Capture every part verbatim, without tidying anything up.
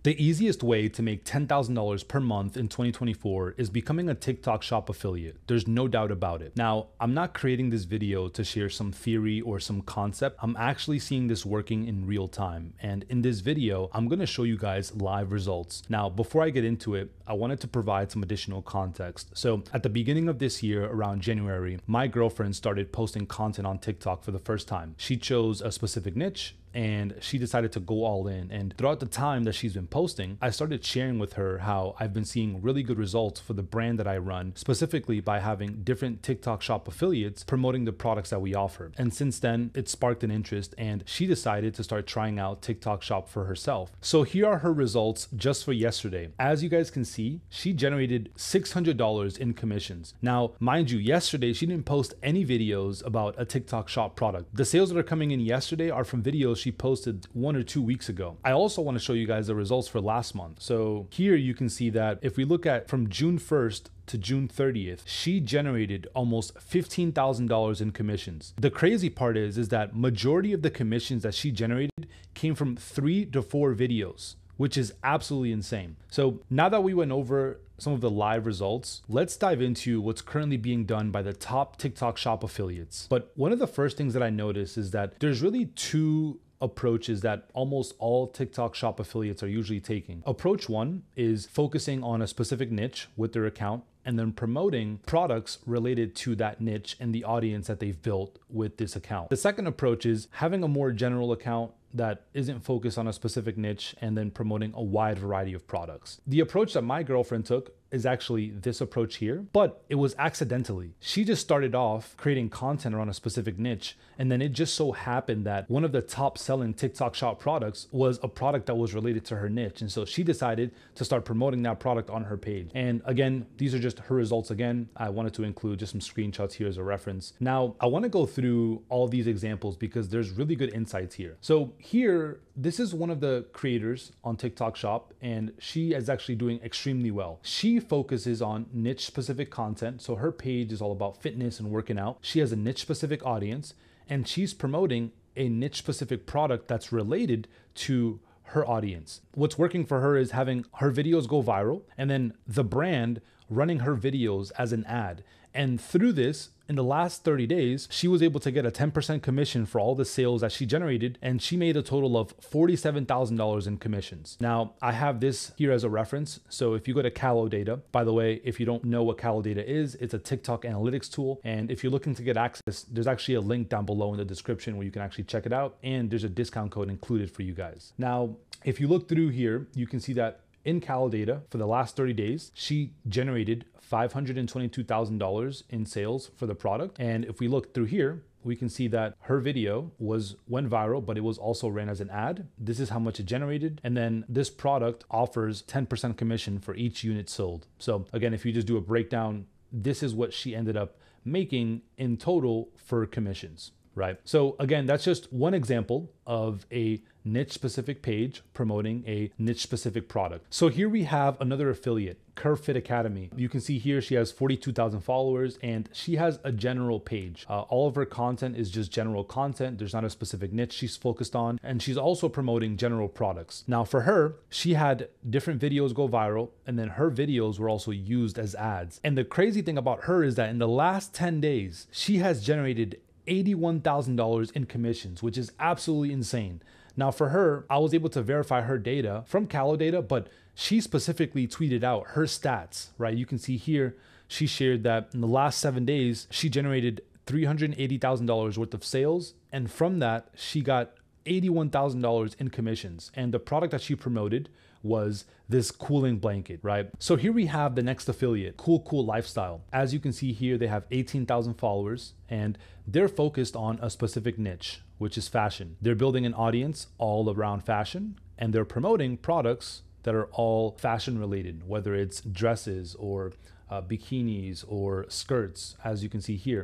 The easiest way to make ten thousand dollars per month in twenty twenty-four is becoming a TikTok shop affiliate. There's no doubt about it. Now, I'm not creating this video to share some theory or some concept. I'm actually seeing this working in real time. And in this video, I'm going to show you guys live results. Now, before I get into it, I wanted to provide some additional context. So at the beginning of this year, around January, my girlfriend started posting content on TikTok for the first time. She chose a specific niche and she decided to go all in. And throughout the time that she's been posting, I started sharing with her how I've been seeing really good results for the brand that I run, specifically by having different TikTok shop affiliates promoting the products that we offer. And since then, it sparked an interest and she decided to start trying out TikTok shop for herself. So here are her results just for yesterday. As you guys can see, she generated six hundred dollars in commissions. Now, mind you, yesterday, she didn't post any videos about a TikTok shop product. The sales that are coming in yesterday are from videos she posted one or two weeks ago. I also want to show you guys the results for last month. So here you can see that if we look at from June first to June thirtieth, she generated almost fifteen thousand dollars in commissions. The crazy part is, is that majority of the commissions that she generated came from three to four videos, which is absolutely insane. So now that we went over some of the live results, let's dive into what's currently being done by the top TikTok shop affiliates. But one of the first things that I noticed is that there's really two approaches that almost all TikTok shop affiliates are usually taking. Approach one is focusing on a specific niche with their account and then promoting products related to that niche and the audience that they've built with this account. The second approach is having a more general account that isn't focused on a specific niche and then promoting a wide variety of products. The approach that my girlfriend took is actually this approach here, but it was accidentally. She just started off creating content around a specific niche, and then it just so happened that one of the top selling TikTok shop products was a product that was related to her niche. And so she decided to start promoting that product on her page. And again, these are just her results again. I wanted to include just some screenshots here as a reference. Now, I want to go through all these examples because there's really good insights here. So here, this is one of the creators on TikTok shop, and she is actually doing extremely well. She focuses on niche specific content. So her page is all about fitness and working out. She has a niche specific audience and she's promoting a niche specific product that's related to her audience. What's working for her is having her videos go viral and then the brand running her videos as an ad. And through this, in the last thirty days, she was able to get a ten percent commission for all the sales that she generated, and she made a total of forty-seven thousand dollars in commissions. Now, I have this here as a reference. So if you go to Callow Data, by the way, if you don't know what Callow Data is, it's a TikTok analytics tool. And if you're looking to get access, there's actually a link down below in the description where you can actually check it out. And there's a discount code included for you guys. Now, if you look through here, you can see that in Callow Data, for the last thirty days, she generated five hundred twenty-two thousand dollars in sales for the product. And if we look through here, we can see that her video was went viral, but it was also ran as an ad. This is how much it generated. And then this product offers ten percent commission for each unit sold. So again, if you just do a breakdown, this is what she ended up making in total for commissions, right? So again, that's just one example of a niche specific page promoting a niche specific product. So here we have another affiliate, Curve Fit Academy. You can see here she has forty-two thousand followers and she has a general page. Uh, all of her content is just general content. There's not a specific niche she's focused on. And she's also promoting general products. Now for her, she had different videos go viral and then her videos were also used as ads. And the crazy thing about her is that in the last ten days, she has generated eighty-one thousand dollars in commissions, which is absolutely insane. Now for her, I was able to verify her data from Callow Data, but she specifically tweeted out her stats, right? You can see here, she shared that in the last seven days, she generated three hundred eighty thousand dollars worth of sales. And from that, she got eighty-one thousand dollars in commissions. And the product that she promoted was this cooling blanket, right? So here we have the next affiliate, Cool Cool Lifestyle. As you can see here, they have eighteen thousand followers and they're focused on a specific niche, which is fashion. They're building an audience all around fashion and they're promoting products that are all fashion related, whether it's dresses or uh, bikinis or skirts, as you can see here.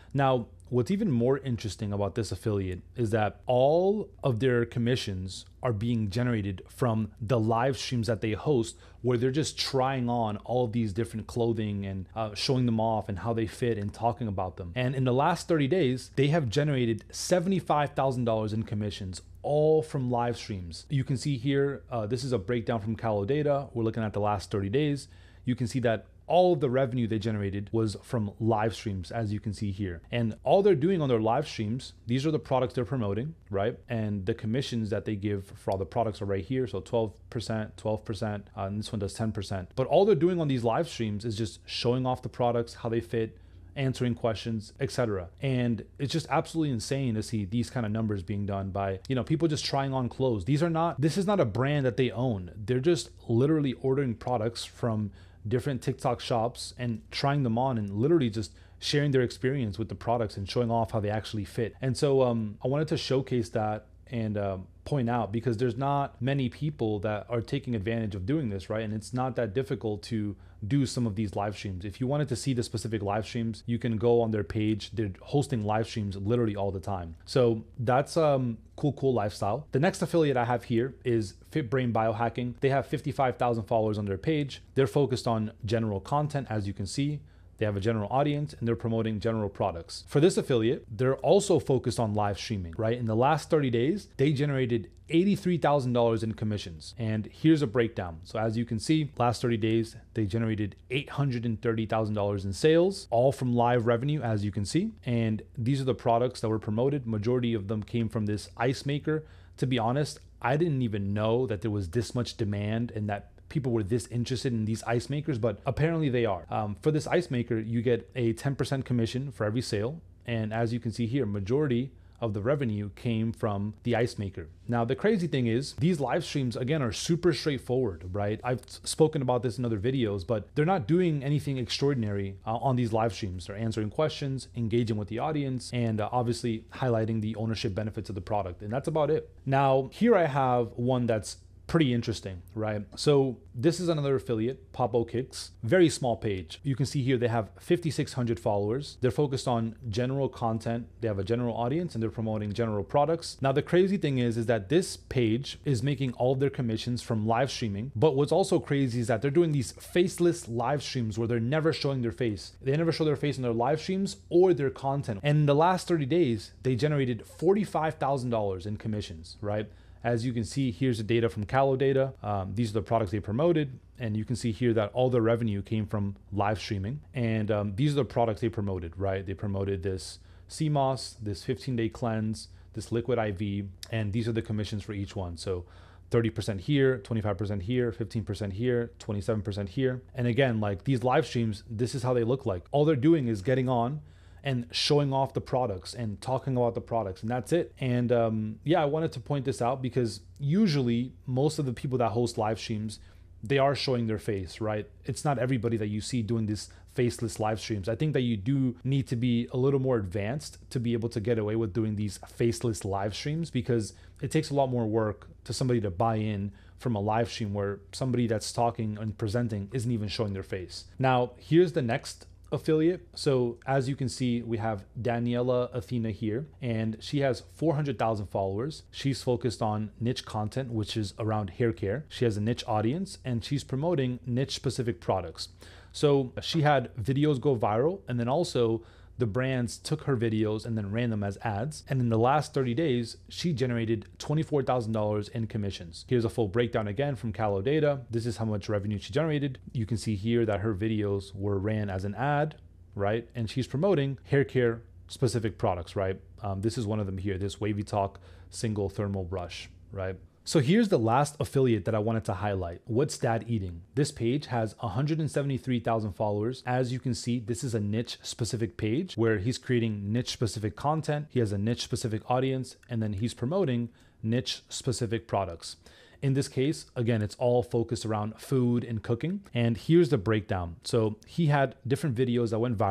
Now, what's even more interesting about this affiliate is that all of their commissions are being generated from the live streams that they host, where they're just trying on all of these different clothing and uh, showing them off and how they fit and talking about them. And in the last thirty days, they have generated seventy-five thousand dollars in commissions, all from live streams. You can see here, uh, this is a breakdown from Callow Data. We're looking at the last thirty days. You can see that all of the revenue they generated was from live streams, as you can see here. And all they're doing on their live streams, these are the products they're promoting, right? And the commissions that they give for all the products are right here. So twelve percent, twelve percent, uh, and this one does ten percent. But all they're doing on these live streams is just showing off the products, how they fit, answering questions, et cetera. And it's just absolutely insane to see these kind of numbers being done by, you know, people just trying on clothes. These are not, this is not a brand that they own. They're just literally ordering products from different TikTok shops and trying them on and literally just sharing their experience with the products and showing off how they actually fit. And so um, I wanted to showcase that and um, point out, because there's not many people that are taking advantage of doing this, right? And it's not that difficult to do some of these live streams. If you wanted to see the specific live streams, you can go on their page. They're hosting live streams literally all the time. So that's um cool, cool lifestyle. The next affiliate I have here is Fit Brain Biohacking. They have fifty-five thousand followers on their page. They're focused on general content, as you can see. They have a general audience and they're promoting general products. For this affiliate, they're also focused on live streaming, right? In the last thirty days, they generated eighty-three thousand dollars in commissions. And here's a breakdown. So as you can see, last thirty days, they generated eight hundred thirty thousand dollars in sales, all from live revenue, as you can see. And these are the products that were promoted. Majority of them came from this ice maker. To be honest, I didn't even know that there was this much demand and that people were this interested in these ice makers, but apparently they are. Um, for this ice maker, you get a ten percent commission for every sale. And as you can see here, majority of the revenue came from the ice maker. Now, the crazy thing is these live streams, again, are super straightforward, right? I've spoken about this in other videos, but they're not doing anything extraordinary uh, on these live streams. They're answering questions, engaging with the audience, and uh, obviously highlighting the ownership benefits of the product. And that's about it. Now, here I have one that's pretty interesting, right? So this is another affiliate, Popo Kicks, very small page. You can see here they have fifty-six hundred followers. They're focused on general content. They have a general audience and they're promoting general products. Now, the crazy thing is, is that this page is making all of their commissions from live streaming. But what's also crazy is that they're doing these faceless live streams where they're never showing their face. They never show their face in their live streams or their content. And in the last thirty days, they generated forty-five thousand dollars in commissions, right? As you can see, here's the data from Callow Data. Um, these are the products they promoted. And you can see here that all the revenue came from live streaming. And um, these are the products they promoted, right? They promoted this C M O S, this fifteen day cleanse, this liquid I V, and these are the commissions for each one. So thirty percent here, twenty-five percent here, fifteen percent here, twenty-seven percent here. And again, like these live streams, this is how they look like. All they're doing is getting on and showing off the products and talking about the products, and that's it. And um, yeah, I wanted to point this out because usually most of the people that host live streams, they are showing their face, right? It's not everybody that you see doing this faceless live streams. I think that you do need to be a little more advanced to be able to get away with doing these faceless live streams, because it takes a lot more work to somebody to buy in from a live stream where somebody that's talking and presenting isn't even showing their face. Now, here's the next affiliate. So as you can see, we have Daniela Athena here, and she has four hundred thousand followers. She's focused on niche content, which is around hair care. She has a niche audience and she's promoting niche specific products. So she had videos go viral, and then also the brands took her videos and then ran them as ads. And in the last thirty days, she generated twenty-four thousand dollars in commissions. Here's a full breakdown again from Callow Data. This is how much revenue she generated. You can see here that her videos were ran as an ad, right? And she's promoting hair care specific products, right? Um, this is one of them here, this Wavy Talk single thermal brush, right? So here's the last affiliate that I wanted to highlight. What's Dad Eating? This page has one hundred seventy-three thousand followers. As you can see, this is a niche specific page where he's creating niche specific content. He has a niche specific audience, and then he's promoting niche specific products. In this case, again, it's all focused around food and cooking. And here's the breakdown. So he had different videos that went viral.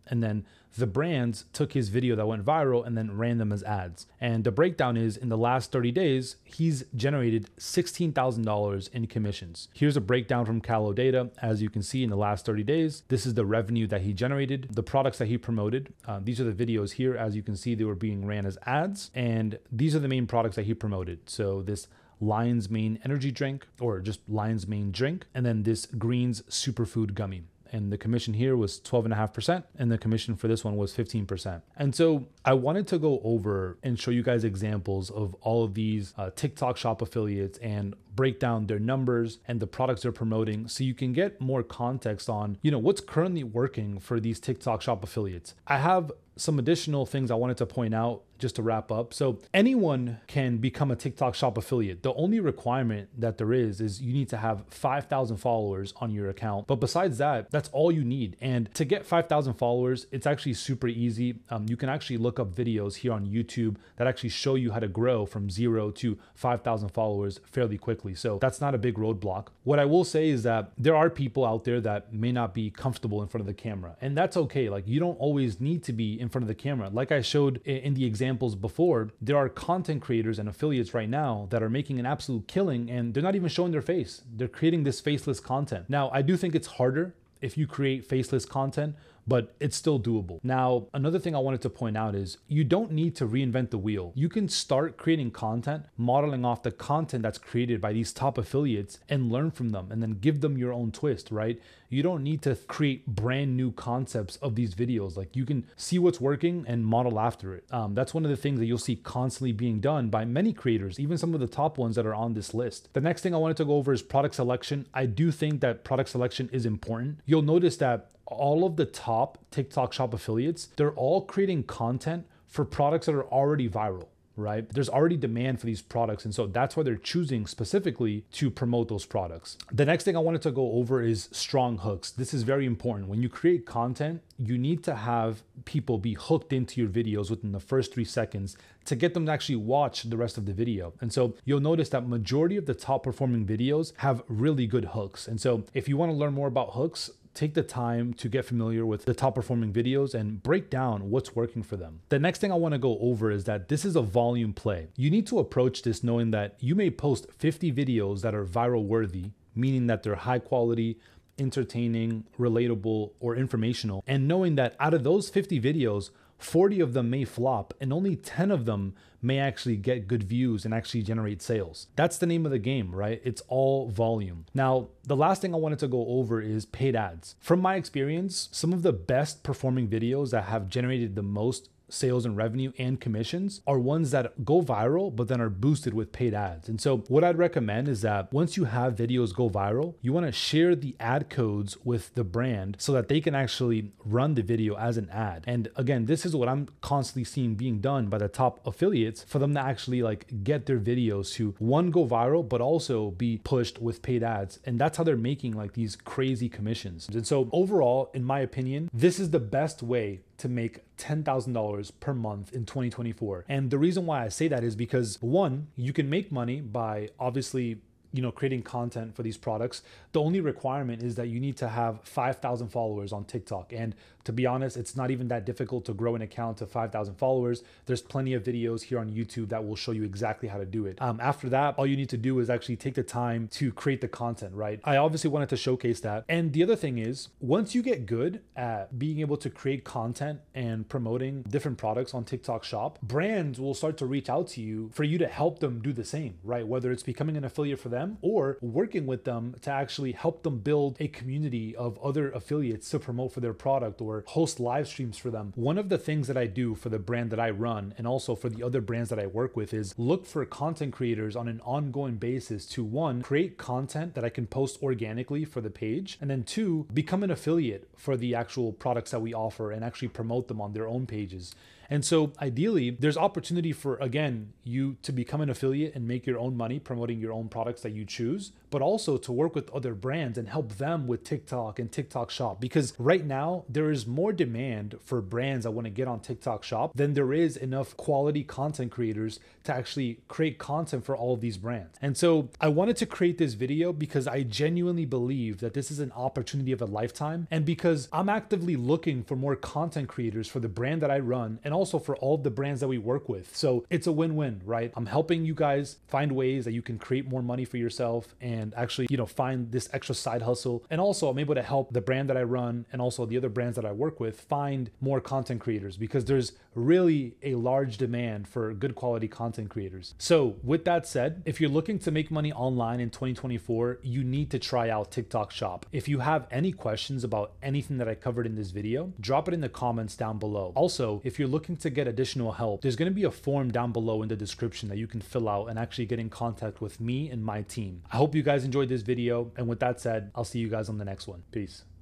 And then the brands took his video that went viral and then ran them as ads. And the breakdown is in the last thirty days, he's generated sixteen thousand dollars in commissions. Here's a breakdown from Callow Data. As you can see, in the last thirty days, this is the revenue that he generated, the products that he promoted. Uh, these are the videos here. As you can see, they were being ran as ads. And these are the main products that he promoted. So this Lion's Mane energy drink, or just Lion's Mane drink, and then this Greens superfood gummy. And the commission here was twelve and a half percent, and the commission for this one was fifteen percent. And so I wanted to go over and show you guys examples of all of these uh, TikTok shop affiliates and break down their numbers and the products they're promoting, so you can get more context on, you know, what's currently working for these TikTok shop affiliates. I have some additional things I wanted to point out just to wrap up. So anyone can become a TikTok shop affiliate. The only requirement that there is is you need to have five thousand followers on your account. But besides that, that's all you need. And to get five thousand followers, it's actually super easy. Um, you can actually look up videos here on YouTube that actually show you how to grow from zero to five thousand followers fairly quickly. So that's not a big roadblock. What I will say is that there are people out there that may not be comfortable in front of the camera, and that's okay. Like, you don't always need to be in front of the camera. Like I showed in the examples before, there are content creators and affiliates right now that are making an absolute killing, and they're not even showing their face. They're creating this faceless content. Now, I do think it's harder if you create faceless content, but it's still doable. Now, another thing I wanted to point out is you don't need to reinvent the wheel. You can start creating content, modeling off the content that's created by these top affiliates, and learn from them, and then give them your own twist, right? You don't need to create brand new concepts of these videos. Like, you can see what's working and model after it. Um, that's one of the things that you'll see constantly being done by many creators, even some of the top ones that are on this list. The next thing I wanted to go over is product selection. I do think that product selection is important. You'll notice that all of the top TikTok shop affiliates, they're all creating content for products that are already viral, right? There's already demand for these products. And so that's why they're choosing specifically to promote those products. The next thing I wanted to go over is strong hooks. This is very important. When you create content, you need to have people be hooked into your videos within the first three seconds to get them to actually watch the rest of the video. And so you'll notice that majority of the top performing videos have really good hooks. And so if you want to learn more about hooks, take the time to get familiar with the top performing videos and break down what's working for them. The next thing I want to go over is that this is a volume play. You need to approach this knowing that you may post fifty videos that are viral worthy, meaning that they're high quality, entertaining, relatable, or informational, and knowing that out of those fifty videos, forty of them may flop and only ten of them may actually get good views and actually generate sales. That's the name of the game, right? It's all volume. Now, the last thing I wanted to go over is paid ads. From my experience, some of the best performing videos that have generated the most sales and revenue and commissions are ones that go viral but then are boosted with paid ads. And so what I'd recommend is that once you have videos go viral, you want to share the ad codes with the brand so that they can actually run the video as an ad. And again, this is what I'm constantly seeing being done by the top affiliates for them to actually like get their videos to, one, go viral, but also be pushed with paid ads. And that's how they're making like these crazy commissions. And so overall, in my opinion, this is the best way to make ten thousand dollars per month in twenty twenty-four. And the reason why I say that is because, one, you can make money by obviously, you know, creating content for these products. The only requirement is that you need to have five thousand followers on TikTok. And to be honest, it's not even that difficult to grow an account to five thousand followers. There's plenty of videos here on YouTube that will show you exactly how to do it. Um, after that, all you need to do is actually take the time to create the content, right? I obviously wanted to showcase that. And the other thing is, once you get good at being able to create content and promoting different products on TikTok Shop, brands will start to reach out to you for you to help them do the same, right? Whether it's becoming an affiliate for them or working with them to actually help them build a community of other affiliates to promote for their product or host live streams for them. One of the things that I do for the brand that I run and also for the other brands that I work with is look for content creators on an ongoing basis to, one, create content that I can post organically for the page, and then two, become an affiliate for the actual products that we offer and actually promote them on their own pages. And so ideally, there's opportunity for, again, you to become an affiliate and make your own money promoting your own products that you choose. but also to work with other brands and help them with TikTok and TikTok Shop. Because right now there is more demand for brands that want to get on TikTok Shop than there is enough quality content creators to actually create content for all of these brands. And so I wanted to create this video because I genuinely believe that this is an opportunity of a lifetime, and because I'm actively looking for more content creators for the brand that I run and also for all of the brands that we work with. So it's a win-win, right? I'm helping you guys find ways that you can create more money for yourself and actually, you know, find this extra side hustle. And also I'm able to help the brand that I run and also the other brands that I work with find more content creators, because there's really a large demand for good quality content creators. So with that said, if you're looking to make money online in twenty twenty-four, you need to try out TikTok Shop. If you have any questions about anything that I covered in this video, drop it in the comments down below. Also, if you're looking to get additional help, there's going to be a form down below in the description that you can fill out and actually get in contact with me and my team. I hope you guys enjoyed this video. And with that said, I'll see you guys on the next one. Peace.